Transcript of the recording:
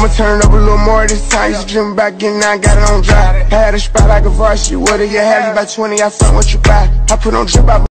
I'ma turn it up a little more this time. Used to dream about getting out, got it on dry. Had a spot like a varsity, what do you have? You by 20, I front what you buy. I put on drip, I